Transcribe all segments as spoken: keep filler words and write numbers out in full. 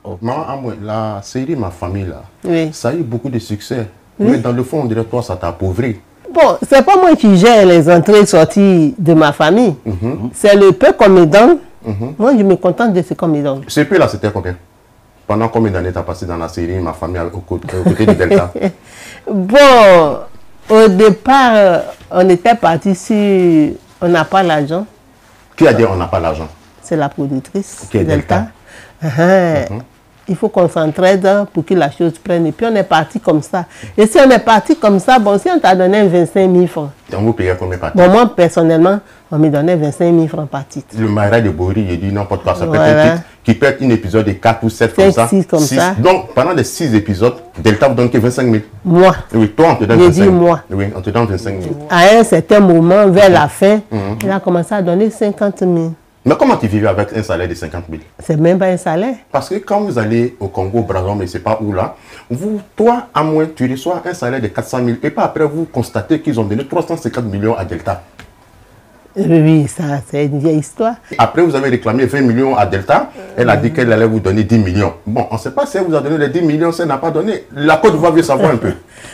Okay. Maman, la série Ma Famille, là, oui. ça a eu beaucoup de succès. Oui. Mais dans le fond, on dirait toi, ça t'a appauvri. Bon, c'est pas moi qui gère les entrées et sorties de ma famille. Mm-hmm. C'est le peu comédien. Mm-hmm. Moi, je me contente de ce comédien. Ce peu là, c'était combien? Pendant combien d'années t'as passé dans la série Ma Famille au côté, au côté de Delta? Bon, au départ, on était parti sur On n'a pas l'argent. Qui a dit on n'a pas l'argent? C'est la productrice. Qui est Delta. Delta. Uh-huh. Mm-hmm. Il faut qu'on s'entraide pour que la chose prenne. Et puis on est parti comme ça. Et si on est parti comme ça, bon, si on t'a donné vingt-cinq mille francs. Et on vous payait combien par titre? Bon, moi, personnellement, on me donnait vingt-cinq mille francs par titre. Le mariage de Bory, il dit n'importe quoi. Ça peut voilà. être un titre qui peut être un épisode de quatre ou sept comme ça. six comme six. ça. Donc, pendant les six épisodes, Delta vous donne que vingt-cinq mille. Moi. Oui, toi, on te donne vingt-cinq mille. J'ai dit moi. Oui, on te donne vingt-cinq mille. À un certain moment, vers mm-hmm. la fin, mm-hmm. il a commencé à donner cinquante mille. Mais comment tu vivais avec un salaire de cinquante mille? C'est même pas un salaire. Parce que quand vous allez au Congo, Brazzaville, mais c'est pas où là, vous, toi, à moins, tu reçois un salaire de quatre cent mille et pas après vous constatez qu'ils ont donné trois cent cinquante millions à Delta. Oui, ça, c'est une vieille histoire. Après, vous avez réclamé vingt millions à Delta. Elle a dit qu'elle allait vous donner dix millions. Bon, on ne sait pas si elle vous a donné les dix millions, si elle n'a pas donné. La Côte d'Ivoire veut savoir un peu.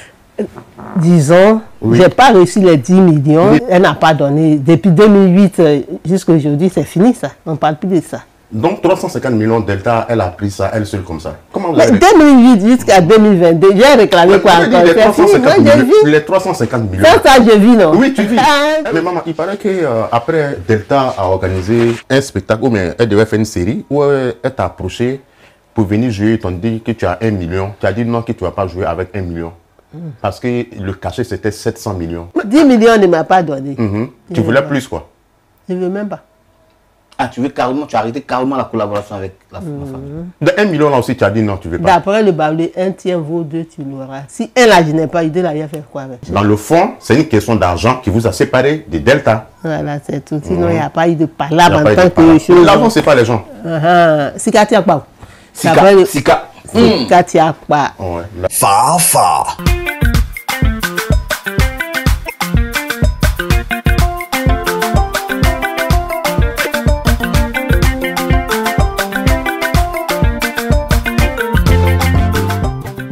Disons, oui. j'ai pas reçu les dix millions. Oui. Elle n'a pas donné. Depuis deux mille huit jusqu'à aujourd'hui, c'est fini ça. On ne parle plus de ça. Donc trois cent cinquante millions Delta, elle a pris ça, elle seule comme ça. Comment vous avez... deux mille huit jusqu'à deux mille vingt-deux, j'ai réclamé quoi encore? Les trois cent cinquante millions. Les trois cent cinquante millions. Ça, ça, je vis, non? Oui, tu vis. Mais maman, il paraît qu'après, euh, Delta a organisé un spectacle où elle devait faire une série où elle t'a approché pour venir jouer. Ils t'ont dit que tu as un million. Tu as dit non, que tu ne vas pas jouer avec un million. Parce que le cachet, c'était sept cents millions. dix millions, on ne m'a pas donné. Mm-hmm. Tu voulais pas. plus, quoi? Je ne veux même pas. Ah, tu veux carrément, tu as arrêté carrément la collaboration avec la, mm-hmm. la famille. De un million, là aussi, tu as dit non, tu ne veux pas. D'après le bablé, un tient vaut deux, tu l'auras. Si un là, je n'ai pas eu deux, là, il va faire quoi avec? Dans le fond, c'est une question d'argent qui vous a séparé de Delta. Voilà, c'est tout. Sinon, il mm-hmm. n'y a pas eu de palabre en tant que chose. L'argent, ce n'est pas les gens. Uh-huh. Sika, tu as quoi? Sika, Sika. Sika, tu as quoi? Fa, fa.